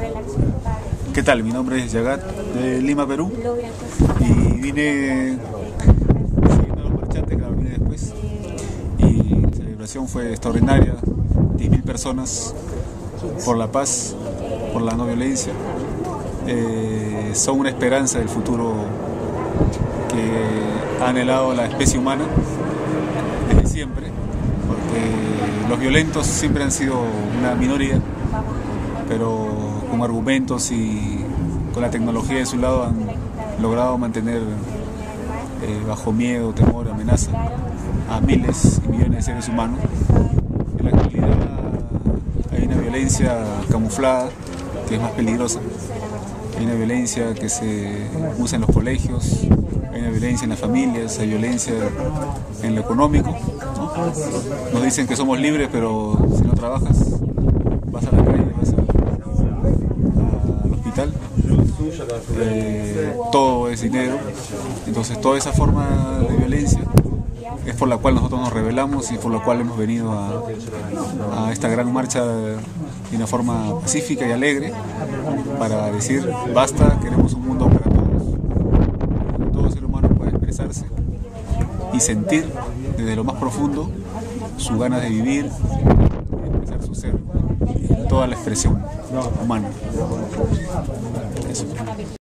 ¿Qué tal? Mi nombre es Yagat, de Lima, Perú, y vine siguiendo a los marchantes, claro, vine después, y la celebración fue extraordinaria, 10.000 personas por la paz, por la no violencia, son una esperanza del futuro que ha anhelado la especie humana desde siempre, porque los violentos siempre han sido una minoría, pero con argumentos y con la tecnología de su lado han logrado mantener bajo miedo, temor, amenaza a miles y millones de seres humanos. En la actualidad hay una violencia camuflada que es más peligrosa. Hay una violencia que se usa en los colegios, hay una violencia en las familias, hay violencia en lo económico, ¿no? Nos dicen que somos libres, pero si no trabajas, vas a la calle, vas al hospital, todo es dinero. Entonces toda esa forma de violencia es por la cual nosotros nos rebelamos y por la cual hemos venido a esta gran marcha de una forma pacífica y alegre para decir basta, queremos un mundo para todos. Todo ser humano puede expresarse y sentir desde lo más profundo su ganas de vivir, expresar su ser, toda la expresión humana. Eso.